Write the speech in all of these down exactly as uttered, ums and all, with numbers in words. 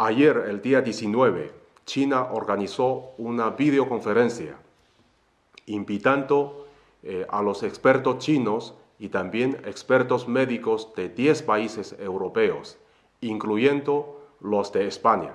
Ayer, el día diecinueve, China organizó una videoconferencia invitando eh, a los expertos chinos y también expertos médicos de diez países europeos, incluyendo los de España.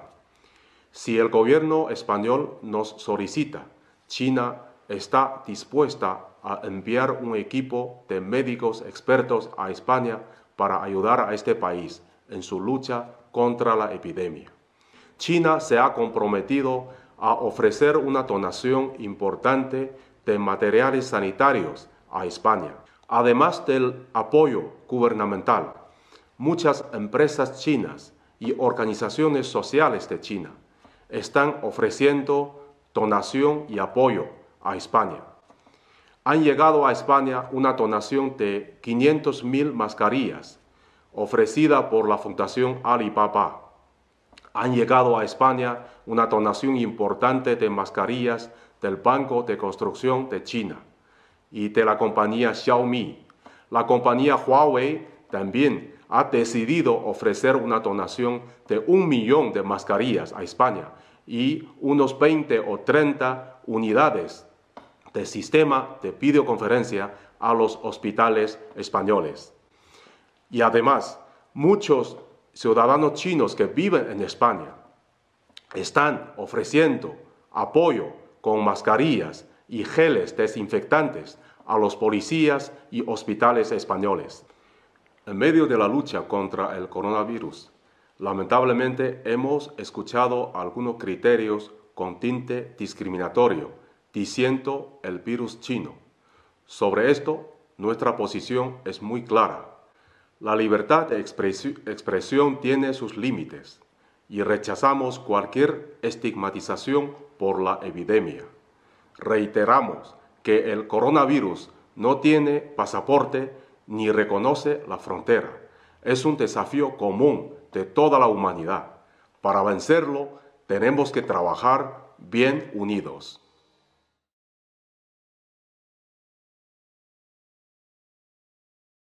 Si el gobierno español nos solicita, China está dispuesta a enviar un equipo de médicos expertos a España para ayudar a este país en su lucha contra la epidemia. China se ha comprometido a ofrecer una donación importante de materiales sanitarios a España. Además del apoyo gubernamental, muchas empresas chinas y organizaciones sociales de China están ofreciendo donación y apoyo a España. Han llegado a España una donación de quinientas mil mascarillas ofrecida por la Fundación Alibaba. Han llegado a España una donación importante de mascarillas del Banco de Construcción de China y de la compañía Xiaomi. La compañía Huawei también ha decidido ofrecer una donación de un millón de mascarillas a España y unos veinte o treinta unidades de sistema de videoconferencia a los hospitales españoles. Y además, muchos ciudadanos chinos que viven en España están ofreciendo apoyo con mascarillas y geles desinfectantes a los policías y hospitales españoles. En medio de la lucha contra el coronavirus, lamentablemente hemos escuchado algunos criterios con tinte discriminatorio, diciendo el virus chino. Sobre esto, nuestra posición es muy clara. La libertad de expresión tiene sus límites y rechazamos cualquier estigmatización por la epidemia. Reiteramos que el coronavirus no tiene pasaporte ni reconoce la frontera. Es un desafío común de toda la humanidad. Para vencerlo, tenemos que trabajar bien unidos.